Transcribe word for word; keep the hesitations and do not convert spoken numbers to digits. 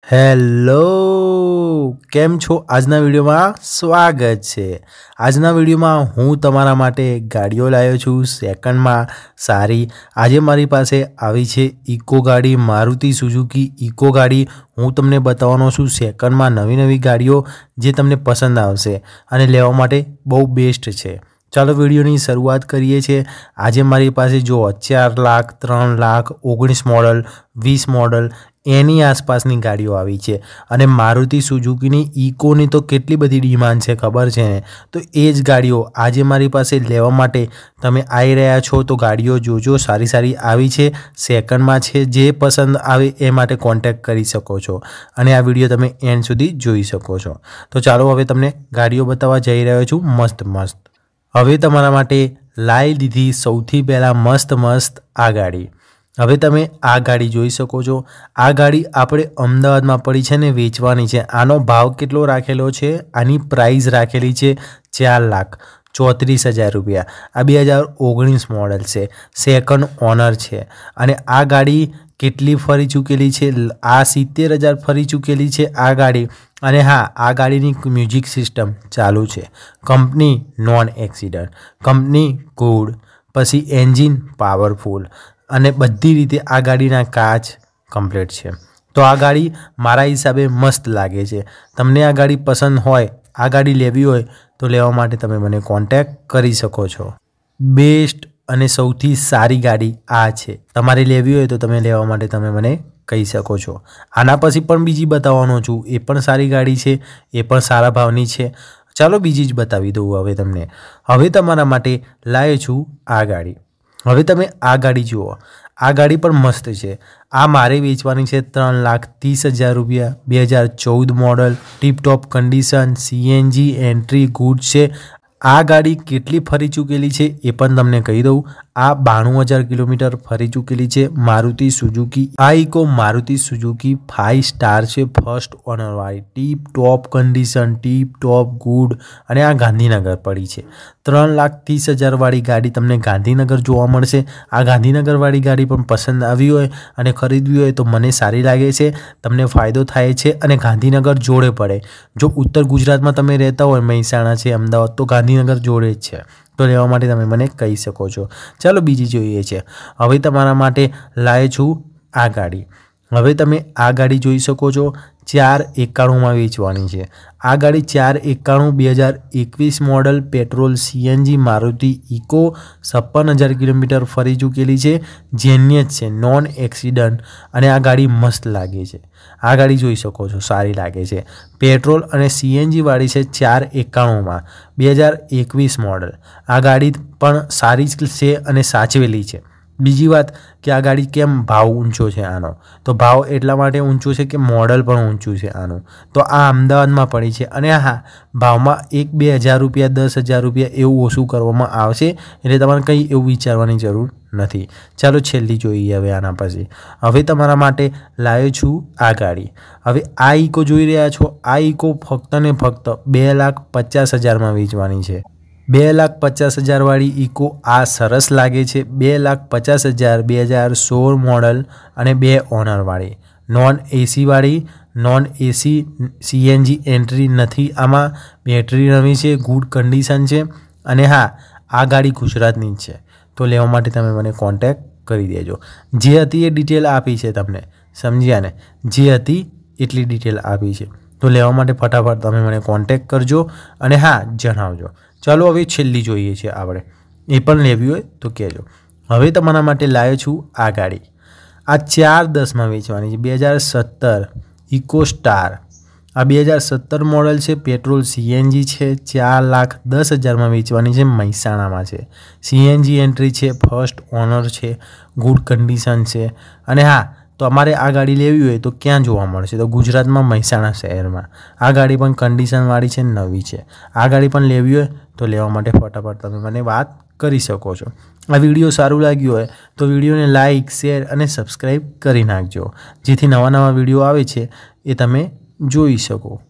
Hello, કેમ છો? આજના વિડીયોમાં સ્વાગત છે। આજના વિડીયોમાં હું તમારા માટે ગાડીઓ લાવ્યો છું સેકન્ડમાં સારી। આજે મારી પાસે આવી છે ઇકો ગાડી, મારુતિ સુઝુકી ઇકો ગાડી। હું તમને બતાવવાનો છું સેકન્ડમાં નવી નવી ગાડીઓ જે તમને પસંદ આવશે અને લેવા માટે બહુ બેસ્ટ છે। ચાલો વિડીયોની શરૂઆત કરીએ છીએ। આજે મારી પાસે જો ચાર લાખ, ત્રણ લાખ, ઓગણીસ મોડલ, વીસ મોડલ એની આસપાસની ગાડીઓ આવી છે અને મારુતિ સુઝુકીની ઇકોની તો કેટલી બધી ડિમાન્ડ છે ખબર છે ને। તો એ જ ગાડીઓ આજે મારી પાસે લેવા માટે તમે આવી રહ્યા છો તો ગાડીઓ જોજો, સારી સારી આવી છે, સેકન્ડમાં છે। જે પસંદ આવે એ માટે કોન્ટેક્ટ કરી શકો છો અને આ વિડીયો તમે એન્ડ સુધી જોઈ શકો છો। તો ચાલો હવે તમને ગાડીઓ બતાવવા જઈ રહ્યો છું મસ્ત મસ્ત। હવે તમારા માટે લાવી દીધી સૌથી પહેલાં મસ્ત મસ્ત આ ગાડી। હવે તમે આ ગાડી જોઈ શકો છો। આ ગાડી આપણે અમદાવાદમાં પડી છે ને વેચવાની છે। આનો ભાવ કેટલો રાખેલો છે? આની પ્રાઇસ રાખેલી છે ચાર લાખ ચોત્રીસ હજાર રૂપિયા। આ બે હજાર ઓગણીસ મોડલ છે, સેકન્ડ ઓનર છે અને આ ગાડી કેટલી ફરી ચૂકેલી છે? આ સિત્તેર હજાર ફરી ચૂકેલી છે આ ગાડી। અને હા, આ ગાડીની મ્યુઝિક સિસ્ટમ ચાલુ છે, company non accident, company good, પછી એન્જિન પાવરફુલ અને બધી રીતે આ ગાડીના કાચ કમ્પ્લીટ છે। તો આ ગાડી મારા હિસાબે મસ્ત લાગે છે। તમને આ ગાડી પસંદ હોય, આ ગાડી લેવી હોય તો લેવા માટે તમે મને કોન્ટેક્ટ કરી શકો છો। બેસ્ટ અને સૌથી સારી ગાડી આ છે। તમારે લેવી હોય તો તમે લેવા માટે તમે મને કહી શકો છો। આના પછી પણ બીજી બતાવવાનો છું, એ પણ સારી ગાડી છે, એ પણ સારા ભાવની છે। ચાલો બીજી જ બતાવી દઉં હવે તમને। હવે તમારા માટે લાવ્યો છું આ ગાડી। હવે તમે આ ગાડી જુઓ, આ ગાડી પણ મસ્ત છે। આ મારે વેચવાની છે ત્રણ લાખ ત્રીસ હજાર રૂપિયા, બે હજાર ચૌદ model, tip top condition, CNG entry good છે। આ ગાડી કેટલી ફરી ચૂકેલી છે એ પણ તમને કહી દઉં। આ બાણું હજાર કિલોમીટર ફરી ચૂકેલી છે મારુતિ સુઝુકી। આ Eeco Maruti Suzuki five star છે, ફર્સ્ટ ઓનરવાળી, tip top condition, tip top good અને આ ગાંધીનગર પડી છે। ત્રણ લાખ ત્રીસ હજારવાળી ગાડી તમને ગાંધીનગર જોવા મળશે। આ ગાંધીનગરવાળી ગાડી પણ પસંદ આવી હોય અને ખરીદવી હોય તો મને સારી લાગે છે, તમને ફાયદો થાય છે અને ગાંધીનગર જોડે પડે। જો ઉત્તર ગુજરાતમાં તમે રહેતા હોય, મહેસાણા છે, અમદાવાદ, તો ગાંધીનગર જોડે જ છે, તો લેવા માટે તમે મને કહી શકો છો। ચાલો બીજી જોઈએ છે। હવે તમારા માટે લાવ્યો છું આ ગાડી। હવે તમે આ ગાડી જોઈ શકો છો, ચાર એકાણુંમાં વેચવાની છે। આ ગાડી ચાર એકાણું બે હજાર એકવીસ model, petrol CNG Maruti Eeco, છપ્પન હજાર કિલોમીટર ફરી ચૂકેલી છે, જેન્યસ છે, નોન એક્સિડન્ટ અને આ ગાડી મસ્ત લાગે છે। આ ગાડી જોઈ શકો છો, સારી લાગે છે, પેટ્રોલ અને સીએનજી વાળી છે, ચાર એકાણુંમાં, બે હજાર એકવીસ મોડલ। આ ગાડી પણ સારી જ છે અને સાચવેલી છે। બીજી વાત કે આ ગાડી કેમ ભાવ ઊંચો છે આનો? તો ભાવ એટલા માટે ઊંચો છે કે મોડલ પણ ઊંચું છે આનું। તો આ અમદાવાદમાં પડી છે અને હા, ભાવમાં એક બે હજાર રૂપિયા, દસ હજાર રૂપિયા એવું ઓછું કરવામાં આવશે, એટલે તમારે કંઈ એવું વિચારવાની જરૂર નથી। ચાલો છેલ્લી જોઈએ હવે આના પછી। હવે તમારા માટે લાવ્યો છું આ ગાડી। હવે આ ઇકો જોઈ રહ્યા છો, આ ઇકો ફક્ત ને ફક્ત બે લાખ પચાસ હજારમાં વેચવાની છે। બે લાખ પચાસ હજારવાળી ઇકો આ સરસ લાગે છે। બે લાખ પચાસ હજાર, બે હજાર સોળ મોડલ અને બે ઓનરવાળી, નોન એસીવાળી, નોન એસી સીએનજી એન્ટ્રી નથી આમાં, બેટરી નવી છે, ગુડ કન્ડિશન છે અને હા, આ ગાડી ગુજરાતની જ છે, તો લેવા માટે તમે મને કોન્ટેક્ટ કરી દેજો। જે હતી એ ડિટેલ આપી છે તમને, સમજ્યા ને? જે હતી એટલી ડિટેલ આપી છે, તો લેવા માટે ફટાફટ તમે મને કોન્ટેક્ટ કરજો અને હા, જણાવજો। ચાલો હવે છેલ્લી જોઈએ છે આપણે, એ પણ લેવી હોય તો કહેજો। હવે તમારા માટે લાવ્યો છું આ ગાડી। આ ચાર દસમાં વેચવાની છે, બે હજાર સત્તર ઇકો સ્ટાર। આ બે હજાર સત્તર મોડલ છે, પેટ્રોલ સીએનજી છે, ચાર લાખ દસ હજારમાં વેચવાની છે, મહેસાણામાં છે, સીએનજી એન્ટ્રી છે, ફર્સ્ટ ઓનર છે, ગુડ કન્ડિશન છે અને હા, તો અમારે આ ગાડી લેવી હોય તો ક્યાં જોવા મળશે? તો ગુજરાતમાં મહેસાણા શહેરમાં। આ ગાડી પણ કન્ડિશનવાળી છે, નવી છે। આ ગાડી પણ લેવી હોય તો લેવા માટે ફટાફટ તમે મને વાત કરી શકો છો। આ વિડીયો સારું લાગ્યું હોય તો વિડીયોને લાઇક, શેર અને સબસ્ક્રાઈબ કરી નાખજો, જેથી નવા નવા વિડીયો આવે છે એ તમે જોઈ શકો।